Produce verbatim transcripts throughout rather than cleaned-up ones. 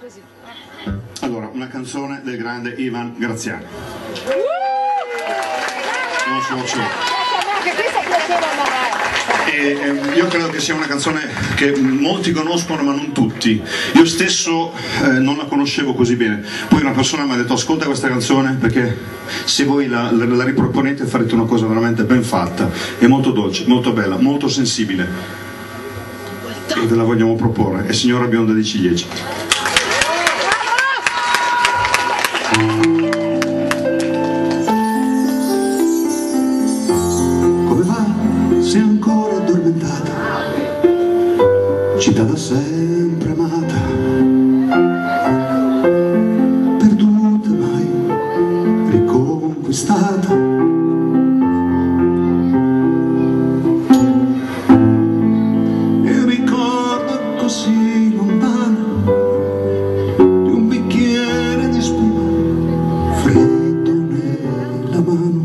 così. Allora, una canzone del grande Ivan Graziani. Non so ciò. Che questa piaceva a me. E, eh, io credo che sia una canzone che molti conoscono ma non tutti. Io stesso eh, non la conoscevo così bene. Poi una persona mi ha detto: ascolta questa canzone perché se voi la, la, la riproponete farete una cosa veramente ben fatta. È molto dolce, molto bella, molto sensibile. E ve la vogliamo proporre. È Signora bionda di ciliegie. Sei ancora addormentata, città da sempre amata, perduta mai riconquistata. E ricordo così lontano di un bicchiere di spuma freddo nella mano.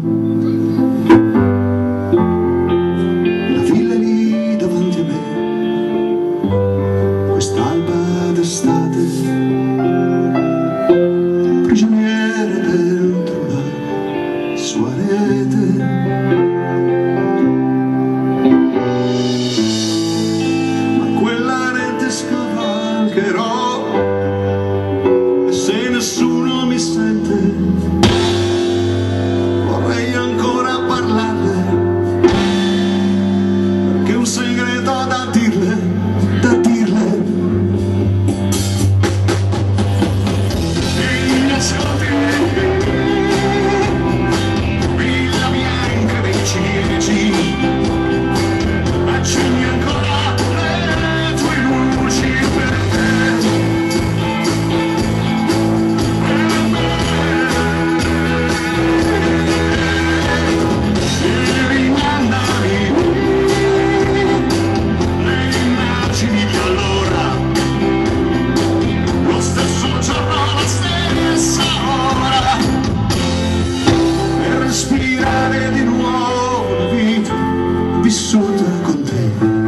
Quest'alba d'estate, prigioniera dentro la sua rete. Ma quella rete scavalcherò, e se nessuno mi sente vorrei ancora parlarle, perché un segreto da dirle, da dirle. Accendi ancora le tue luci per te, e rimandami le immagini di allora, lo stesso giorno, la stessa ora, per respirare di nuovo la vita vissuta con te.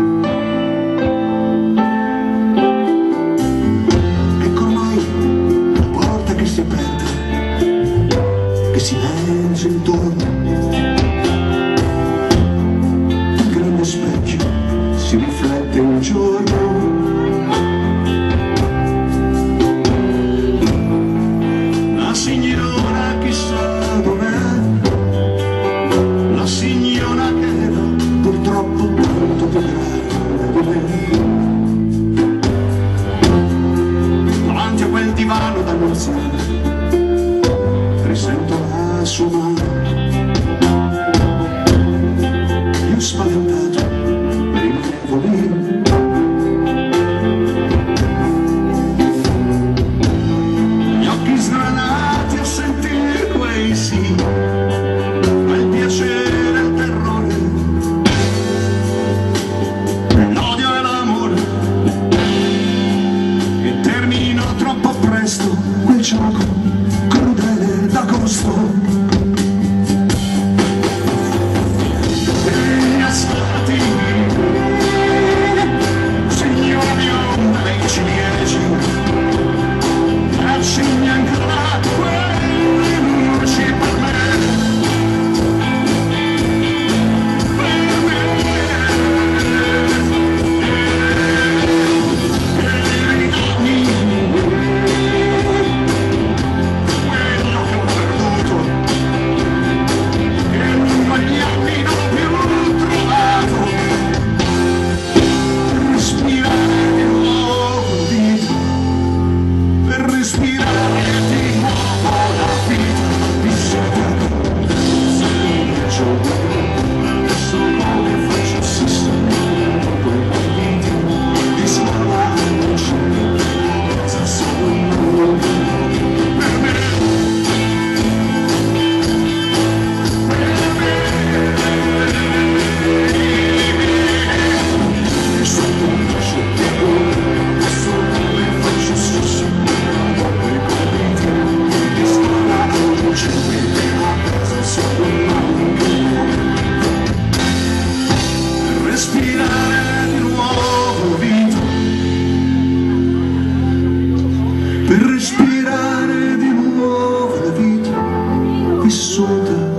Ecco ormai la porta che si aperte, che si legge intorno, il grande specchio si riflette un giorno. La signora chissà dov'è, la signora che era purtroppo tanto più grande di me. Davanti a quel divano da anziana risento la sua mano. Io spaventato rimanevo lì. Gli occhi sgranati a sentire quei sì, quel piacere, il terrore, l'odio e l'amore, e termino troppo presto quel gioco crudele d'agosto. E mi ascolti, signora bionda dei ciliegi, accendi ancora quelle luci per me. Respirare di nuovo, per respirare vissuta